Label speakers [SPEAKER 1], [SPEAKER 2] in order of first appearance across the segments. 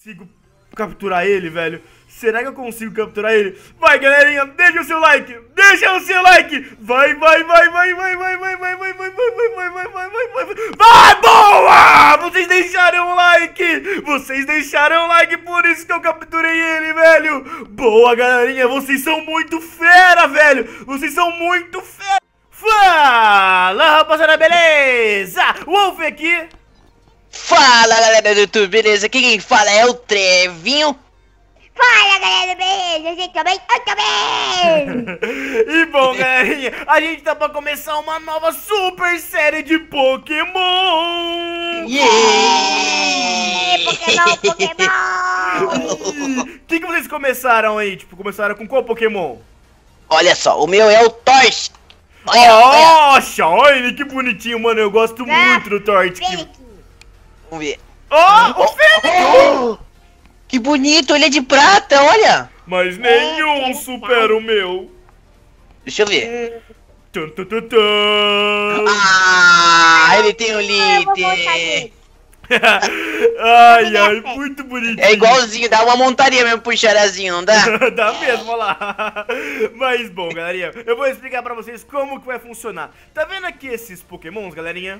[SPEAKER 1] consigo capturar ele, velho? Será que eu consigo capturar ele? Vai, galerinha, deixa o seu like! Deixa o seu like! Vai, vai, vai, vai, vai, vai, vai, vai, vai, vai, vai, vai, vai, vai, vai, vai, vai, vai, boa! Vocês deixaram o like! Vocês deixaram o like, por isso que eu capturei ele, velho! Boa, galerinha, vocês são muito fera, velho! Vocês são muito fera! Fala, rapaziada, beleza? Wolf aqui!
[SPEAKER 2] Fala, galera do YouTube, beleza? Aqui quem fala é o Trevinho.
[SPEAKER 3] Fala, galera, beleza? Você também? Eu também!
[SPEAKER 1] E bom, galerinha, a gente tá pra começar uma nova super série de Pokémon!
[SPEAKER 3] Pokémon, Pokémon!
[SPEAKER 1] O que vocês começaram aí? Tipo, começaram com qual Pokémon?
[SPEAKER 2] Olha só, o meu é o Torch.
[SPEAKER 1] Nossa, olha que bonitinho, mano. Eu gosto muito do Torch.
[SPEAKER 2] Vamos ver.
[SPEAKER 1] O Fênix!
[SPEAKER 2] Que bonito, ele é de prata, olha.
[SPEAKER 1] Mas nenhum supera o meu.
[SPEAKER 2] Deixa eu ver.
[SPEAKER 1] Tum, tum, tum, tum.
[SPEAKER 2] Ele tem um líder.
[SPEAKER 1] Ai, ai, muito bonitinho.
[SPEAKER 2] É igualzinho, dá uma montaria mesmo pro Charazinho, não dá?
[SPEAKER 1] Dá mesmo, olha lá. Mas bom, galerinha, eu vou explicar pra vocês como que vai funcionar. Tá vendo aqui esses Pokémons, galerinha?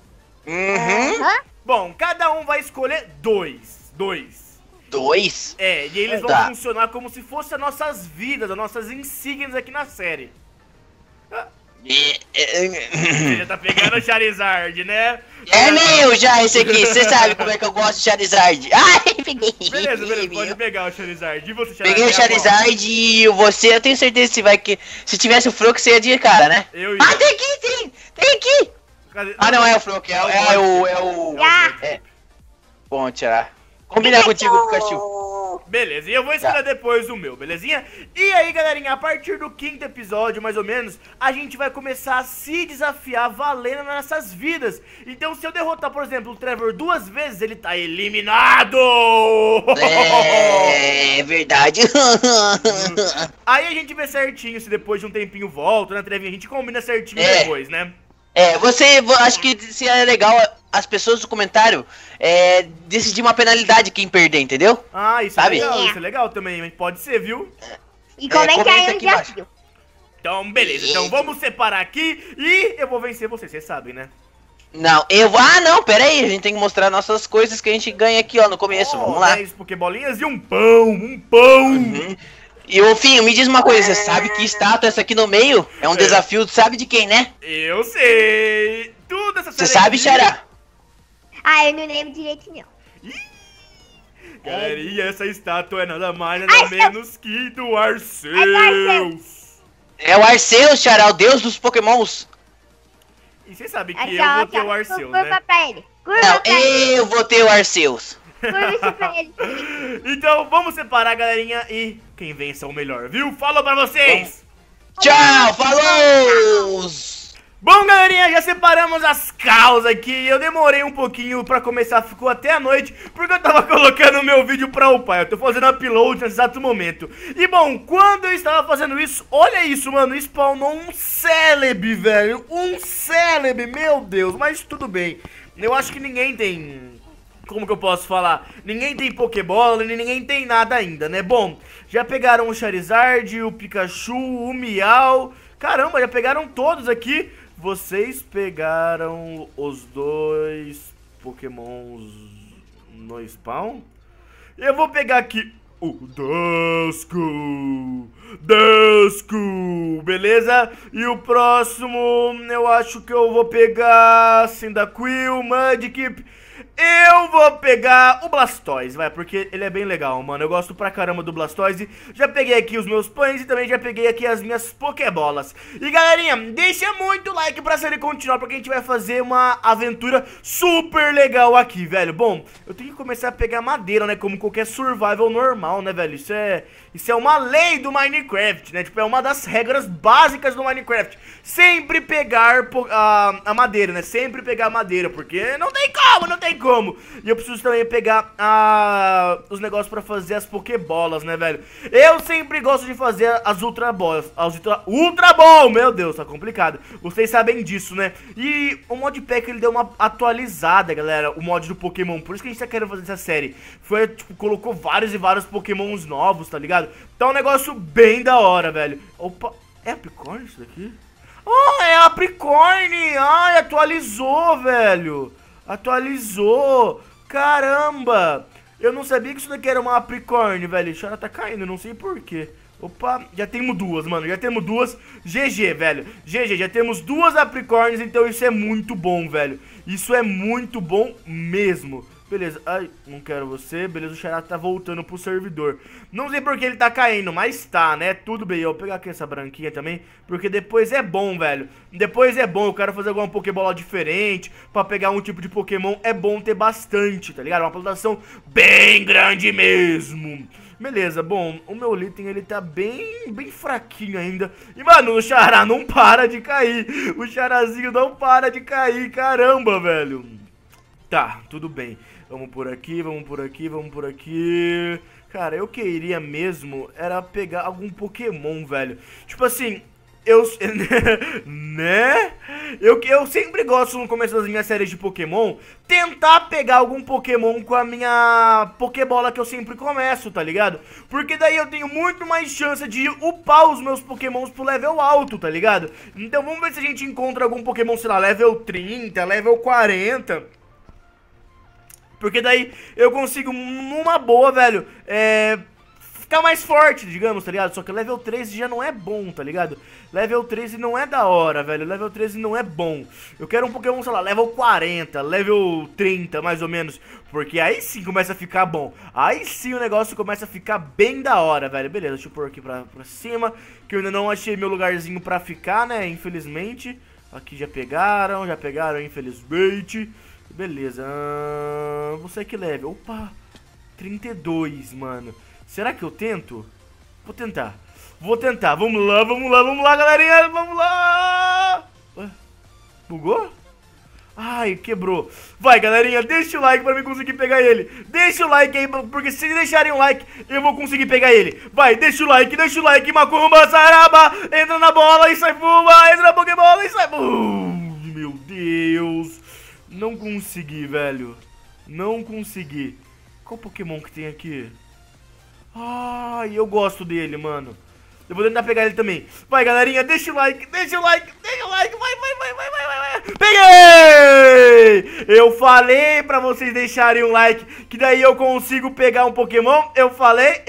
[SPEAKER 1] Bom, cada um vai escolher dois.
[SPEAKER 2] Dois?
[SPEAKER 1] É, e eles vão funcionar como se fossem as nossas vidas, as nossas insígnias aqui na série. Você já tá pegando o Charizard, né?
[SPEAKER 2] É meu já esse aqui, você sabe como é que eu gosto de Charizard. Ai, peguei.
[SPEAKER 1] Beleza, pode pegar o Charizard. E você, Charizard?
[SPEAKER 2] Peguei o Charizard e você, eu tenho certeza que se tivesse o Froak você ia de cara, né? Tem aqui!
[SPEAKER 1] Cadê?
[SPEAKER 2] Não é o Froak, é o... Bom, tirar. Combinar contigo, Pikachu.
[SPEAKER 1] Beleza, e eu vou escolher depois o meu, belezinha? E aí, galerinha, a partir do 5º episódio, mais ou menos, a gente vai começar a se desafiar valendo nessas vidas. Então, se eu derrotar, por exemplo, o Trevor 2 vezes, ele tá eliminado!
[SPEAKER 2] É verdade.
[SPEAKER 1] Aí a gente vê certinho se depois de um tempinho volta, né, Trevinho? A gente combina certinho depois, né?
[SPEAKER 2] Acho que seria legal as pessoas do comentário decidir uma penalidade quem perder, entendeu?
[SPEAKER 1] Ah, isso
[SPEAKER 2] sabe?
[SPEAKER 1] É legal, isso é legal também, pode ser, viu?
[SPEAKER 3] E comenta aí o desafio.
[SPEAKER 1] Então, beleza, então vamos separar aqui e eu vou vencer vocês sabem, né?
[SPEAKER 2] Não, não, pera aí, a gente tem que mostrar nossas coisas que a gente ganha aqui, ó, no começo, vamos lá.
[SPEAKER 1] 10 Pokébolinhas e um pão,
[SPEAKER 2] E ô Finho, me diz uma coisa, você sabe que estátua essa aqui no meio é um desafio, sabe de quem, né?
[SPEAKER 1] Eu sei! Tudo essa série.
[SPEAKER 2] Você sabe, Xará?
[SPEAKER 3] Eu não lembro direito, não.
[SPEAKER 1] Galerinha, essa estátua é nada mais, nada menos que do Arceus!
[SPEAKER 2] É o Arceus, Xará, o deus dos Pokémons.
[SPEAKER 1] E você sabe que eu vou ter o Arceus, né?
[SPEAKER 3] Curva pra ele.
[SPEAKER 2] Eu vou ter o Arceus.
[SPEAKER 3] Curva pra ele.
[SPEAKER 1] Então, vamos separar, galerinha, e quem vença o melhor, viu? Falou pra vocês!
[SPEAKER 2] Tchau, falou!
[SPEAKER 1] Bom, galerinha, já separamos as causas aqui. Eu demorei um pouquinho pra começar, ficou até a noite, porque eu tava colocando o meu vídeo pra upar. Eu tô fazendo upload nesse exato momento. E bom, quando eu estava fazendo isso, olha isso, mano, spawnou um Celebi, velho. Um Celebi, meu Deus, mas tudo bem. Eu acho que ninguém tem... Como que eu posso falar? Ninguém tem Pokébola, ninguém tem nada ainda, né? Bom, já pegaram o Charizard, o Pikachu, o Miau. Caramba, já pegaram todos aqui. Vocês pegaram os dois Pokémons no spawn? Eu vou pegar aqui o Duskull, beleza? E o próximo, eu acho que eu vou pegar Cyndaquil, Mudkip. Eu vou pegar o Blastoise, vai, porque ele é bem legal, mano. Eu gosto pra caramba do Blastoise. Já peguei aqui os meus pães e também já peguei aqui as minhas Pokébolas. E galerinha, deixa muito like pra série continuar, porque a gente vai fazer uma aventura super legal aqui, velho. Bom, eu tenho que começar a pegar madeira, né, como qualquer survival normal, né, velho. Isso é uma lei do Minecraft, né, tipo, é uma das regras básicas do Minecraft. Sempre pegar a madeira, né, sempre pegar madeira, porque não tem como. como. E eu preciso também pegar os negócios pra fazer as Pokébolas, né, velho? Eu sempre gosto de fazer as Ultra Balls. Ultra Ball, meu Deus, tá complicado. Vocês sabem disso, né? E o modpack, ele deu uma atualizada, galera, o mod do Pokémon. Por isso que a gente tá querendo fazer essa série. Foi, tipo, colocou vários e vários Pokémons novos, tá ligado? Tá um negócio bem da hora, velho. Opa, é Apricorn isso daqui? Ah, é Apricorn! Ai, atualizou, velho. Atualizou. Caramba. Eu não sabia que isso daqui era uma Apricorn, velho. O Chara tá caindo, não sei porquê. Opa, já temos duas, mano. Já temos duas. GG, velho. GG, já temos duas Apricorns, então isso é muito bom, velho. Isso é muito bom mesmo. Beleza, ai, não quero você. Beleza, o Xará tá voltando pro servidor. Não sei por que ele tá caindo, mas tá, né? Tudo bem, eu vou pegar aqui essa branquinha também, porque depois é bom, velho. Depois é bom, eu quero fazer alguma Pokébola diferente, pra pegar um tipo de Pokémon. É bom ter bastante, tá ligado? Uma plantação bem grande mesmo. Beleza, bom, o meu Litten, ele tá bem fraquinho ainda. E, mano, o Xará não para de cair. O Xarazinho não para de cair, caramba, velho. Tá, tudo bem. Vamos por aqui, vamos por aqui, vamos por aqui. Cara, eu queria mesmo era pegar algum Pokémon, velho. Tipo assim, né? Eu sempre gosto, no começo das minhas séries de Pokémon, tentar pegar algum Pokémon com a minha Pokébola que eu sempre começo, tá ligado? Porque daí eu tenho muito mais chance de upar os meus Pokémons pro level alto, tá ligado? Então vamos ver se a gente encontra algum Pokémon, sei lá, level 30, level 40... Porque daí eu consigo, numa boa, velho, ficar mais forte, digamos, tá ligado? Só que level 13 já não é bom, tá ligado? Level 13 não é da hora, velho. Level 13 não é bom. Eu quero um Pokémon, sei lá, level 40, level 30, mais ou menos. Porque aí sim começa a ficar bom. Aí sim o negócio começa a ficar bem da hora, velho. Beleza, deixa eu pôr aqui pra cima, que eu ainda não achei meu lugarzinho pra ficar, né? Infelizmente. Aqui já pegaram, infelizmente. Beleza, você que level, opa, 32, mano. Será que eu tento? Vou tentar, vamos lá, galerinha, vamos lá. Ué, bugou? Ai, quebrou. Vai, galerinha, deixa o like pra mim conseguir pegar ele. Deixa o like aí, porque se deixarem o like, eu vou conseguir pegar ele. Vai, deixa o like, macumba, saraba. Entra na bola e sai fuma, entra na Pokébola e sai meu Deus. Não consegui, velho. Não consegui. Qual Pokémon que tem aqui? Ai, eu gosto dele, mano. Eu vou tentar pegar ele também. Vai, galerinha, deixa o like. Vai. Peguei! Eu falei pra vocês deixarem um like, que daí eu consigo pegar um Pokémon. Eu falei.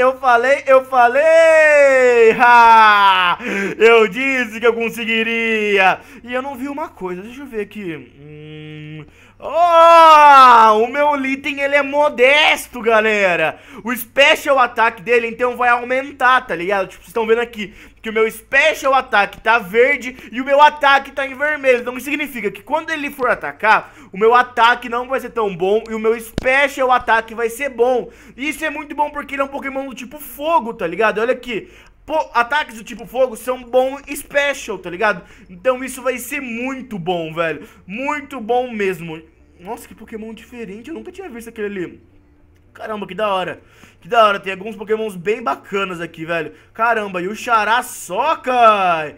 [SPEAKER 1] Ha! Eu disse que eu conseguiria. E eu não vi uma coisa, deixa eu ver aqui. O meu Litten, ele é modesto, galera. O Special Attack dele, então, vai aumentar, tá ligado? Tipo, vocês estão vendo aqui que o meu Special Attack tá verde e o meu ataque tá em vermelho. Então, isso significa que quando ele for atacar, o meu ataque não vai ser tão bom e o meu Special Attack vai ser bom. E isso é muito bom porque ele é um Pokémon do tipo fogo, tá ligado? Olha aqui. Ataques do tipo fogo são bom special, tá ligado? Então isso vai ser muito bom, velho. Muito bom mesmo. Nossa, que Pokémon diferente. Eu nunca tinha visto aquele ali. Caramba, que da hora. Que da hora, tem alguns Pokémons bem bacanas aqui, velho. Caramba, e o Xará só cai.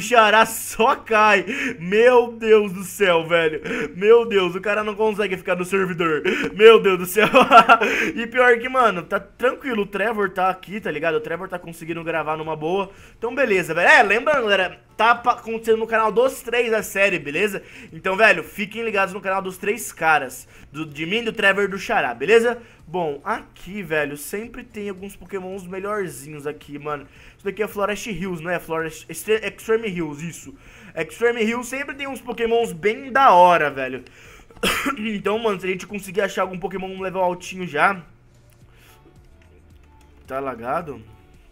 [SPEAKER 1] Meu Deus do céu, velho. Meu Deus, o cara não consegue ficar no servidor. Meu Deus do céu. E pior que, mano, tá tranquilo. O Trevor tá aqui, tá ligado? O Trevor tá conseguindo gravar numa boa. Então, beleza, velho. Lembra, galera, tá acontecendo no canal dos três a série, beleza? Então, velho, fiquem ligados no canal dos três caras. De mim, do Trevor e do Xará, beleza? Bom, aqui, velho, sempre tem alguns Pokémons melhorzinhos aqui, mano. Isso daqui é Forest Hills, não é? Extreme Hills, isso. Extreme Hills sempre tem uns Pokémons bem da hora, velho. Então, mano, se a gente conseguir achar algum Pokémon no level altinho já... Tá lagado?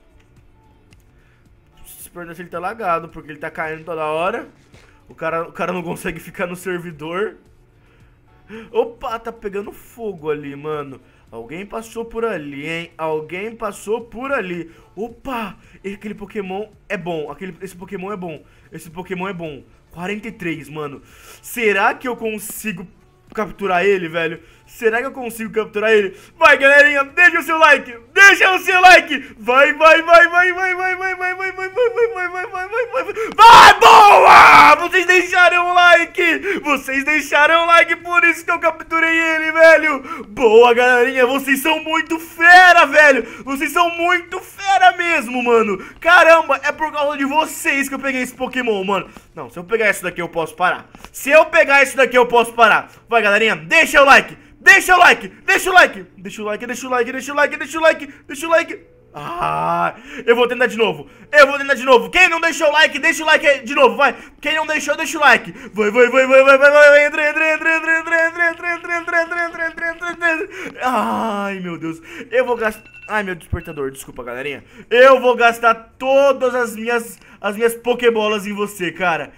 [SPEAKER 1] Se perguntar se ele tá lagado, porque ele tá caindo toda hora. O cara não consegue ficar no servidor. Opa, tá pegando fogo ali, mano. Alguém passou por ali, hein? Alguém passou por ali. Opa, aquele Pokémon é bom. Esse Pokémon é bom. Esse Pokémon é bom. 43, mano. Será que eu consigo capturar ele, velho? Será que eu consigo capturar ele? Vai, galerinha, deixa o seu like! Deixa o seu like! Vai, vai, vai, vai, vai, vai, vai, vai, vai, vai, vai, vai, vai, vai, vai, vai, vai, boa! Vocês deixaram o like! Vocês deixaram o like, por isso que eu capturei ele, velho! Boa, galerinha, vocês são muito fera, velho! Vocês são muito fera mesmo, mano! Caramba, é por causa de vocês que eu peguei esse Pokémon, mano! Não, se eu pegar isso daqui eu posso parar. Se eu pegar isso daqui eu posso parar. Vai, galerinha, deixa o like! Deixa o like, deixa o like, deixa o like, deixa o like, deixa o like, deixa o like, deixa o like. Ah, eu vou tentar de novo. Eu vou tentar de novo. Quem não deixou o like, deixa o like de novo, vai. Quem não deixou, deixa o like. Vai, vai, vai, vai, vai, vai, vai. Entra, entra, entra, entra, entra, entra, entra, entra, entra, entra, entra, entra, entra, entra. Ai, meu Deus. Eu vou gastar. Ai, meu despertador, desculpa, galerinha. Eu vou gastar todas as minhas Pokébolas em você, cara.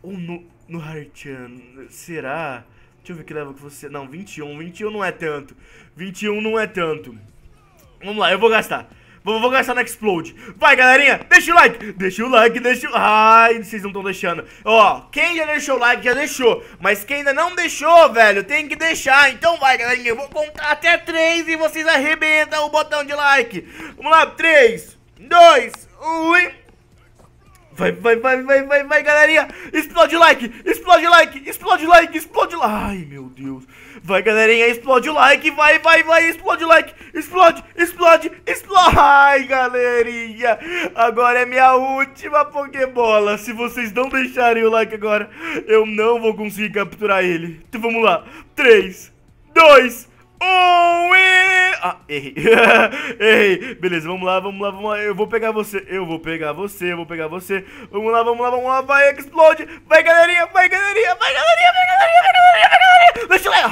[SPEAKER 1] No Harchan, será? Deixa eu ver que leva que você... Não, 21. 21 não é tanto. 21 não é tanto. Vamos lá, eu vou gastar. Vou gastar no Explode. Vai, galerinha, deixa o like. Deixa o like, deixa o... Ai, vocês não estão deixando. Ó, quem já deixou o like, já deixou. Mas quem ainda não deixou, velho, tem que deixar. Então vai, galerinha, eu vou contar até 3 e vocês arrebentam o botão de like. Vamos lá, 3, 2, 1 e... Vai, vai, vai, vai, vai, vai, galerinha. Explode like, explode like, explode like, explode like. Ai, meu Deus. Vai, galerinha, explode o like. Vai, vai, vai, explode o like. Explode, explode, explode. Ai, galerinha. Agora é minha última Pokébola. Se vocês não deixarem o like agora, eu não vou conseguir capturar ele. Então vamos lá. 3, 2, 1 e... Ah, errei. Errei. Beleza, vamos lá, vamos lá, vamos lá. Eu vou pegar você, eu vou pegar você, eu vou pegar você. Vamos lá, vamos lá, vamos lá. Vai, explode. Vai, galerinha, vai, galerinha, vai, galerinha, vai, galerinha, vai, galerinha, vai, galerinha. Deixa eu ler.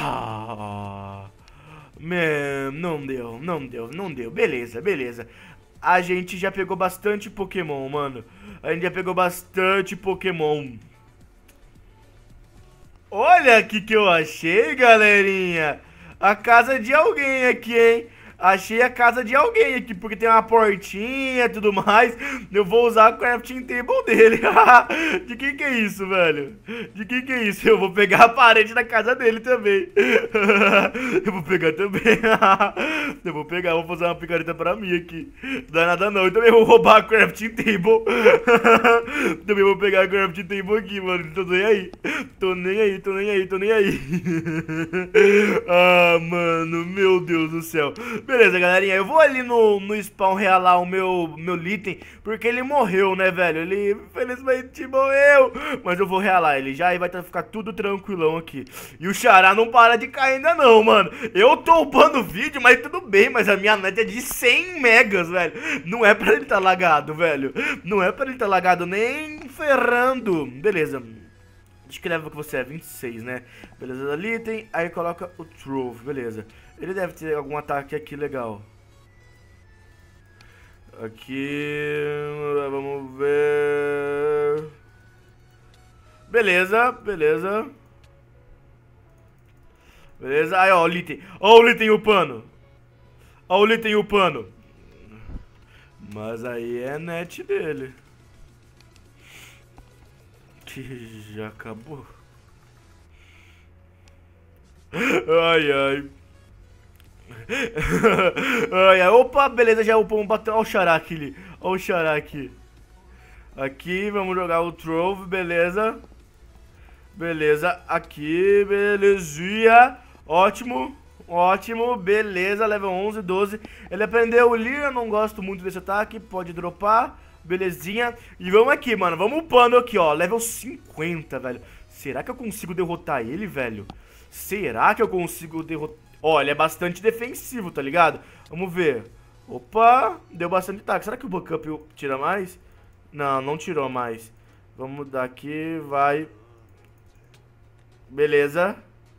[SPEAKER 1] Não deu, não deu, não deu. Beleza, beleza. A gente já pegou bastante Pokémon, mano. A gente já pegou bastante Pokémon. Olha o que eu achei, galerinha. A casa de alguém aqui, hein? Achei a casa de alguém aqui, porque tem uma portinha e tudo mais. Eu vou usar o crafting table dele. De quem que é isso, velho? De quem que é isso? Eu vou pegar a parede da casa dele também. Eu vou pegar também. Eu vou pegar, vou fazer uma picareta pra mim aqui. Não dá nada não. Eu também vou roubar a crafting table. Também vou pegar a crafting table aqui, mano. Tô nem aí. Tô nem aí, tô nem aí, tô nem aí. Ah, mano, meu Deus do céu. Beleza, galerinha, eu vou ali no spawn realar o meu item, porque ele morreu, né, velho? Ele infelizmente morreu. Mas eu vou realar ele já e vai ficar tudo tranquilão aqui. E o Xará não para de cair ainda não, mano. Eu tô upando o vídeo, mas tudo bem. Mas a minha net é de 100 megas, velho. Não é pra ele tá lagado, velho. Não é pra ele tá lagado nem ferrando. Beleza. Acho que leva que você é 26, né? Beleza, ali tem... Aí coloca o Trove, beleza. Ele deve ter algum ataque aqui legal. Aqui... Vamos ver... Beleza, beleza. Beleza, aí ó, o Litten. Ó o Litten upando. Ó o Litten upando. Mas aí é net dele. Que já acabou. Ai, ai. Ai, ai. Opa, beleza, já upou um batão. Olha o Xará aqui ali. Olha o Xará aqui. Aqui, vamos jogar o Trove, beleza. Beleza, aqui, belezinha. Ótimo, ótimo, beleza, level 11, 12. Ele aprendeu o Leer, eu não gosto muito desse ataque, pode dropar. Belezinha. E vamos aqui, mano. Vamos upando aqui, ó. Level 50, velho. Será que eu consigo derrotar ele, velho? Será que eu consigo derrotar... Ó, ele é bastante defensivo, tá ligado? Vamos ver. Opa, deu bastante ataque. Será que o backup tira mais? Não, não tirou mais. Vamos mudar aqui, vai. Beleza.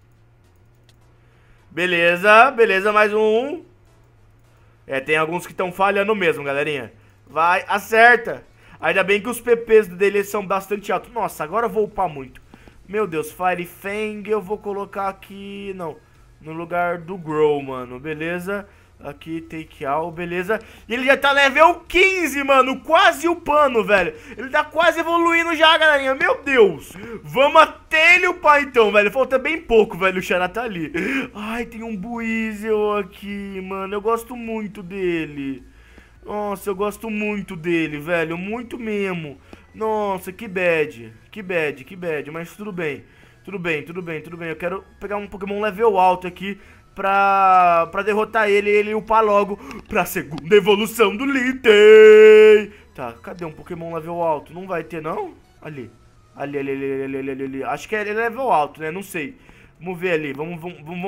[SPEAKER 1] Beleza, beleza, mais um. É, tem alguns que estão falhando mesmo, galerinha. Vai, acerta. Ainda bem que os PPs dele são bastante altos. Nossa, agora eu vou upar muito. Meu Deus, Fire Fang eu vou colocar aqui... Não, no lugar do Grow, mano. Beleza. Aqui, take all, beleza. E ele já tá level 15, mano, quase upando, velho. Ele tá quase evoluindo já, galerinha, meu Deus. Vamos até ele upar então, velho. Falta bem pouco, velho, o Xará tá ali. Ai, tem um Buizel aqui, mano. Eu gosto muito dele. Nossa, eu gosto muito dele, velho, muito mesmo. Nossa, que bad, mas tudo bem. Tudo bem. Eu quero pegar um Pokémon level alto aqui pra derrotar ele upar logo pra segunda evolução do Litten. Tá, cadê um Pokémon level alto? Não vai ter, não? Ali. Acho que é level alto, né? Não sei. Vamos ver ali. Vamos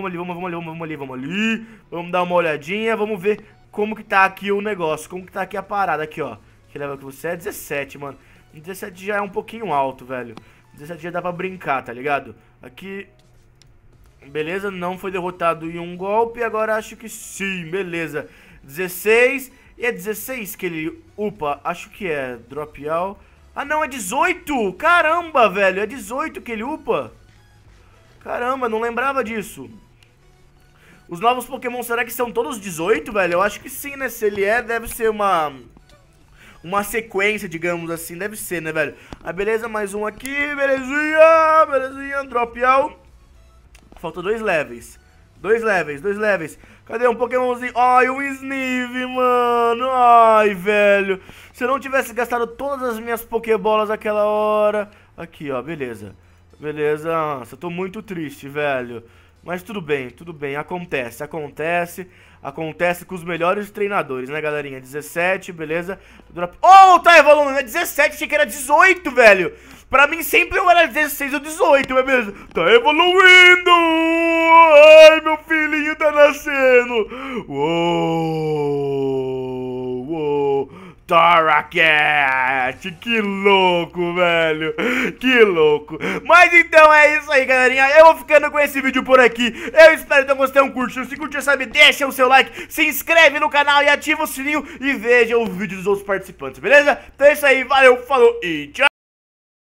[SPEAKER 1] ali. Vamos dar uma olhadinha. Vamos ver como que tá aqui o negócio. Como que tá aqui a parada. Aqui, ó. Que level que você é? 17, mano. 17 já é um pouquinho alto, velho. 17 já dá pra brincar, tá ligado? Aqui... Beleza, não foi derrotado em um golpe. Agora acho que sim, beleza. 16. E é 16 que ele upa. Acho que é drop out. Ah não, é 18. Caramba, velho, é 18 que ele upa. Caramba, não lembrava disso. Os novos Pokémon, será que são todos 18, velho? Eu acho que sim, né? Se ele é, deve ser uma sequência, digamos assim. Deve ser, né, velho? Ah, beleza, mais um aqui. Belezinha, drop out. Faltam 2 levels. 2 levels. Cadê um Pokémonzinho? Ai, um Snive, mano. Ai, velho. Se eu não tivesse gastado todas as minhas Pokébolas naquela hora. Aqui, ó, beleza. Nossa, eu tô muito triste, velho. Mas tudo bem. Acontece com os melhores treinadores, né, galerinha? 17, beleza. Drop... Oh, tá evoluindo, é 17, achei que era 18, velho. Pra mim sempre eu era 16 ou 18, é mesmo? Tá evoluindo! Ai, meu filhinho tá nascendo! Uou! Torracat! Que louco, velho! Que louco! Mas então é isso aí, galerinha. Eu vou ficando com esse vídeo por aqui. Eu espero que vocês tenham curtido. Se curtiu, sabe, deixa o seu like, se inscreve no canal e ativa o sininho e veja os vídeos dos outros participantes, beleza? Então é isso aí, valeu, falou e tchau!